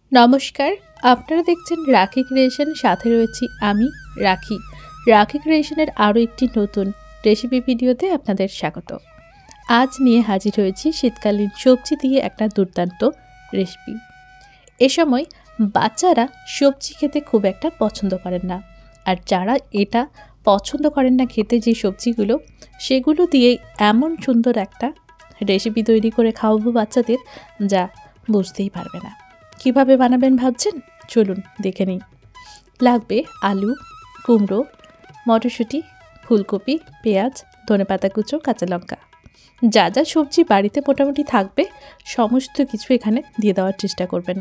নমস্কার, আপনারা দেখছেন রাখি ক্রিয়েশন, সাথে রয়েছি আমি রাখি। রাখি ক্রিয়েশনের আরও একটি নতুন রেসিপি ভিডিওতে আপনাদের স্বাগত। আজ নিয়ে হাজির হয়েছি শীতকালীন সবজি দিয়ে একটা দুর্দান্ত রেসিপি। এ সময় বাচ্চারা সবজি খেতে খুব একটা পছন্দ করেন না, আর যারা এটা পছন্দ করেন না খেতে যে সবজিগুলো, সেগুলো দিয়েই এমন সুন্দর একটা রেসিপি তৈরি করে খাওয়াবো বাচ্চাদের, যা বুঝতেই পারবে না। কিভাবে বানাবেন ভাবছেন? চলুন দেখে নিই। লাগবে আলু, কুমড়ো, মটরশুঁটি, ফুলকপি, পেঁয়াজ, ধনেপাতা কুচো, কাঁচা লঙ্কা। যা যা সবজি বাড়িতে মোটামুটি থাকবে সমস্ত কিছু এখানে দিয়ে দেওয়ার চেষ্টা করবেন।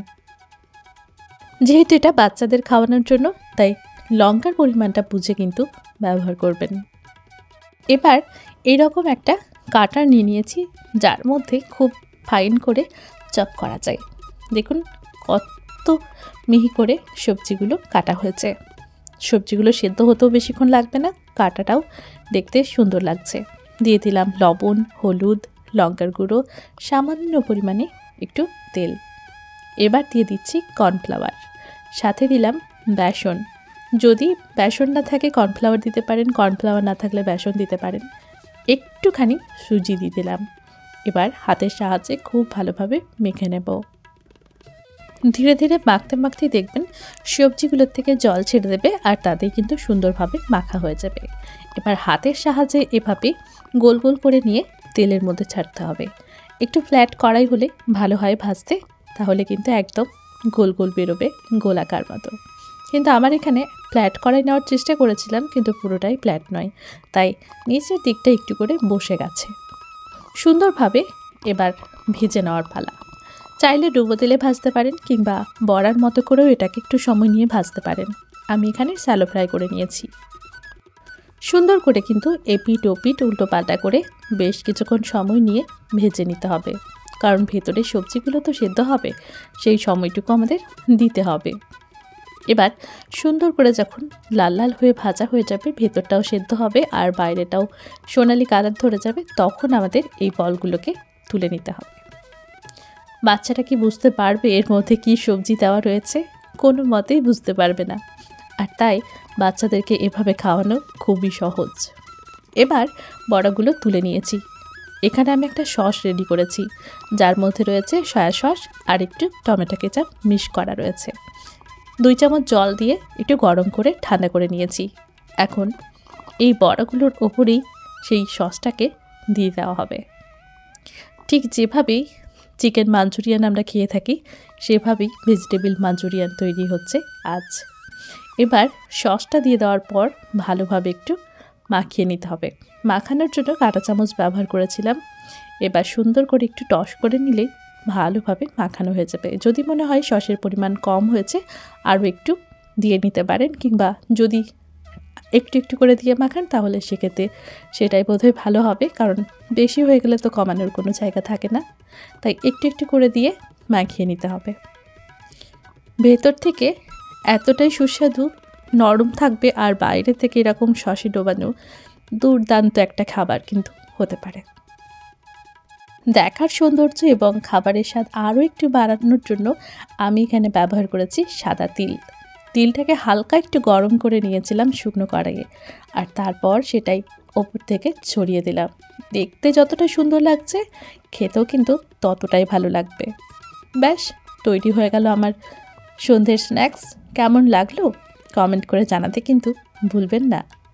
যেহেতু এটা বাচ্চাদের খাওয়ানোর জন্য, তাই লঙ্কার পরিমাণটা বুঝে কিন্তু ব্যবহার করবেন। এবার এরকম একটা কাটার নিয়ে নিয়েছি, যার মধ্যে খুব ফাইন করে চপ করা যায়। দেখুন কত মিহি করে সবজিগুলো কাটা হয়েছে। সবজিগুলো সেদ্ধ হতেও বেশিক্ষণ লাগবে না, কাটাটাও দেখতে সুন্দর লাগছে। দিয়ে দিলাম লবণ, হলুদ, লঙ্কার গুঁড়ো, সামান্য পরিমাণে একটু তেল। এবার দিয়ে দিচ্ছি কর্নফ্লাওয়ার, সাথে দিলাম বেসন। যদি বেসন না থাকে কর্নফ্লাওয়ার দিতে পারেন, কর্নফ্লাওয়ার না থাকলে বেসন দিতে পারেন। একটুখানি সুজি দিয়ে দিলাম। এবার হাতের সাহায্যে খুব ভালোভাবে মেখে নেব। ধীরে ধীরে মাখতে মাখতেই দেখবেন সবজিগুলোর থেকে জল ছেড়ে দেবে, আর তাতেই কিন্তু সুন্দরভাবে মাখা হয়ে যাবে। এবার হাতের সাহায্যে এভাবে গোল গোল করে নিয়ে তেলের মধ্যে ছাড়তে হবে। একটু ফ্ল্যাট কড়াই হলে ভালো হয় ভাজতে, তাহলে কিন্তু একদম গোল গোল বেরোবে, গোলাকার মতো। কিন্তু আমার এখানে ফ্ল্যাট কড়াই নেওয়ার চেষ্টা করেছিলাম, কিন্তু পুরোটাই ফ্ল্যাট নয়, তাই নিচের দিকটা একটু করে বসে গেছে। সুন্দরভাবে এবার ভেজে নেওয়ার পালা। চাইলে ডুবো তেলে ভাজতে পারেন, কিংবা বড়ার মতো করেও এটাকে একটু সময় নিয়ে ভাজতে পারেন। আমি এখানে স্যালো ফ্রাই করে নিয়েছি। সুন্দর করে কিন্তু এপিট ওপিট উল্টো পাল্টা করে বেশ কিছুক্ষণ সময় নিয়ে ভেজে নিতে হবে, কারণ ভেতরে সবজিগুলো তো সেদ্ধ হবে, সেই সময়টুকু আমাদের দিতে হবে। এবার সুন্দর করে যখন লাল লাল হয়ে ভাজা হয়ে যাবে, ভেতরটাও সেদ্ধ হবে আর বাইরেটাও সোনালি কালার ধরে যাবে, তখন আমাদের এই বলগুলোকে তুলে নিতে হবে। বাচ্চারা কি বুঝতে পারবে এর মধ্যে কি সবজি দেওয়া রয়েছে? কোনো মতেই বুঝতে পারবে না, আর তাই বাচ্চাদেরকে এভাবে খাওয়ানো খুবই সহজ। এবার বড়াগুলো তুলে নিয়েছি। এখানে আমি একটা সস রেডি করেছি, যার মধ্যে রয়েছে সয়া সস আর একটু টমেটো কেচাপ মিক্স করা রয়েছে। 2 চামচ জল দিয়ে একটু গরম করে ঠান্ডা করে নিয়েছি। এখন এই বড়াগুলোর ওপরেই সেই সসটাকে দিয়ে দেওয়া হবে। ঠিক যেভাবেই চিকেন মাঞ্চুরিয়ান আমরা খেয়ে থাকি, সেভাবেই ভেজিটেবল মাঞ্চুরিয়ান তৈরি হচ্ছে আজ। এবার সসটা দিয়ে দেওয়ার পর ভালোভাবে একটু মাখিয়ে নিতে হবে। মাখানোর জন্য কাঁটা চামচ ব্যবহার করেছিলাম। এবার সুন্দর করে একটু টস করে নিলেই ভালোভাবে মাখানো হয়ে যাবে। যদি মনে হয় সসের পরিমাণ কম হয়েছে, আরও একটু দিয়ে নিতে পারেন, কিংবা যদি একটু একটু করে দিয়ে মাখান, তাহলে সেক্ষেত্রে সেটাই বোধহয় ভালো হবে, কারণ বেশি হয়ে গেলে তো কমানোর কোনো জায়গা থাকে না। তাই একটু একটু করে দিয়ে মাখিয়ে নিতে হবে। ভেতর থেকে এতটাই সুস্বাদু, নরম থাকবে, আর বাইরে থেকে এরকম সসে ডোবানো দুর্দান্ত একটা খাবার কিন্তু হতে পারে। দেখার সৌন্দর্য এবং খাবারের স্বাদ আরও একটু বাড়ানোর জন্য আমি এখানে ব্যবহার করেছি সাদা তিল। তিলটাকে হালকা একটু গরম করে নিয়েছিলাম শুকনো কড়াইয়ে, আর তারপর সেটাই ওপর থেকে ছড়িয়ে দিলাম। দেখতে যতটা সুন্দর লাগছে, খেতেও কিন্তু ততটাই ভালো লাগবে। ব্যাস তৈরি হয়ে গেল আমার সন্ধ্যের স্ন্যাক্স। কেমন লাগলো কমেন্ট করে জানাতে কিন্তু ভুলবেন না।